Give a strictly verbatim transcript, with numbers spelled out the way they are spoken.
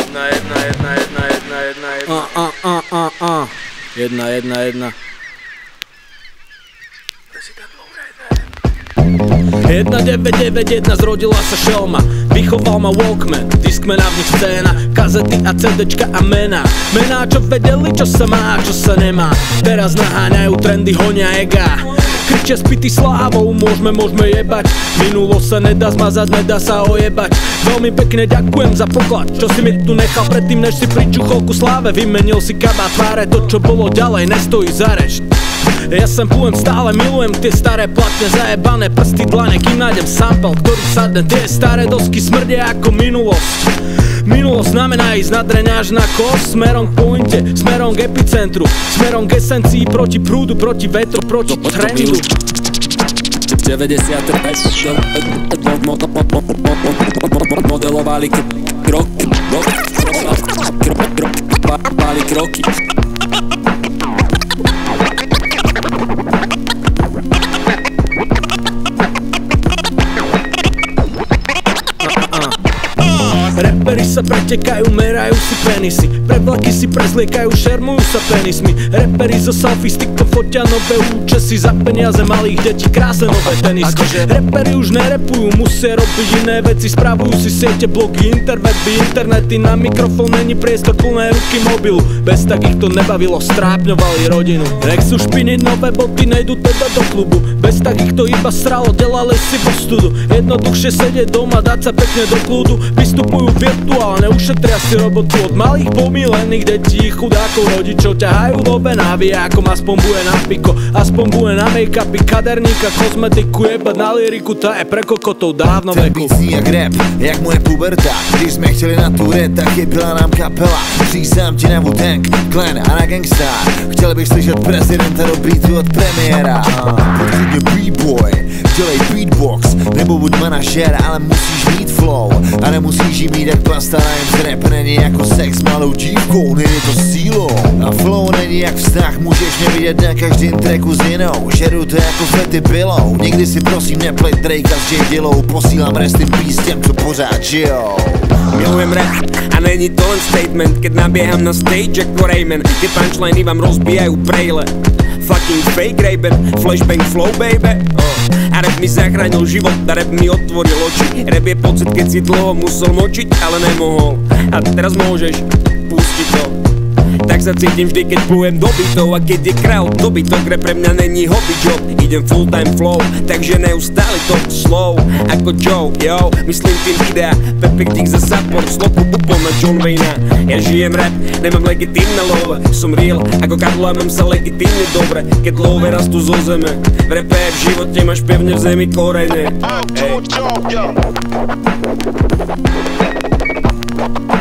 Jedna, jedna, jedna, jedna, jedna, jedna, jedna. A, a, a, a, a. Jedna, jedna, jedna. Jedna deväť deväť jedna zrodila sa šelma, vychoval ma Walkman, Discman a v nich scéna, kazety a CDčka a mená. Mená, čo vedeli, čo sa má a čo sa nemá. Teraz naháňajú trendy, honia ega. Kričia spity slávou, môžeme, môžeme jebať. Minulo sa nedá zmazať, nedá sa ojebať. Veľmi pekne ďakujem za poklad, čo si mi tu nechal predtým, než si pričuchol ku sláve. Vymenil si kabát tváre, to čo bolo ďalej nestojí za reč. Ja sem plujem, stále milujem tie staré platne, zajebané prsty, dlane, kým nájdem sample, ktorý sadne. Tie staré dosky smrdia ako minulosť. Minulosť znamená ísť na dreňáž na kos, smerom k pointe, smerom k epicentru, smerom k esencii, proti prúdu, proti vetru, proti trendu. deväťdesiate modelovali kroky, kroky, kroky. Reperi sa pretekajú, merajú si penisy, pre vlaky si prezliekajú, šermujú sa penismi. Reperi zo selfie stickov fotia nové účesy, za peniaze malých detí krásne nové tenisky. Reperi už nerepujú, musia robiť iné veci, spravujú si siete, blogy, interweby, internety. Na mikrofón není priestor, plné ruky mobilu, bez takých to nebavilo, strápňovali rodinu. Nech sú špiniť nové boty, nejdu teda do klubu, bez takých to iba sralo, delali si po studu. Jednoduchšie sedieť doma, dať sa pekne do kľudu, vystupujú virtuálne, ušetria si robotu. Od malých pomílených detí, chudákov rodičov ťahajú do benávy, ako aspoň bude na piko, aspoň bude na make-upy, kaderníka, kozmetiku, jebať na lyriku, tá je pre kokotov dávno veku. Ten beat zní jak rap, jak moje puberta, když jsme chtěli na turet, tak chybila nám kapela. Přísám ti na Wu-Tang, Clan a na Gangstar, chtěl bych slyšet prezidenta do beatu od premiéra. Poklidně B-boy, dělej beatbox, nebo buď manažer, ale musíš mít flow a nemusíš jí mít jak pasta rhymes. Rap není jako sex s malou dívkou, nejde to sílou. A flow není jak vztah, můžeš mě vidět na každým tracku s jinou. Žeru to jako fety pilou, nikdy si prosím neplej Drakea s J Dillou. Posílám rest in peace těm, co pořád žijou. Milujem rap a není to len statement, keď nabieham na stage ako Rayman. Tie punchliny vám rozbijajú brejle. Fucking fake Ray-Ban, flashbang flow baby. uh. A rap mi zachránil život, a rap mi otvoril oči. Rap je pocit, keď si dlho musel močiť, ale nemohol. A teraz môžeš pustiť to. Tak sa cítim vždy, keď plujem do bytov. A keď je crowd dobytok, rap pre mňa není hobby job. Idem full time flow, takže neustále to slow ako Joe, yo, myslím tým idea. Pepek dík za support, sloku bupol na John Wayna. Ja žijem rap, nemám legitímne love. Som real, ako Karlo a mám sa legitímne dobre. Keď love rastú zo zeme, v rape v živote máš pevne v zemi korene. Hey.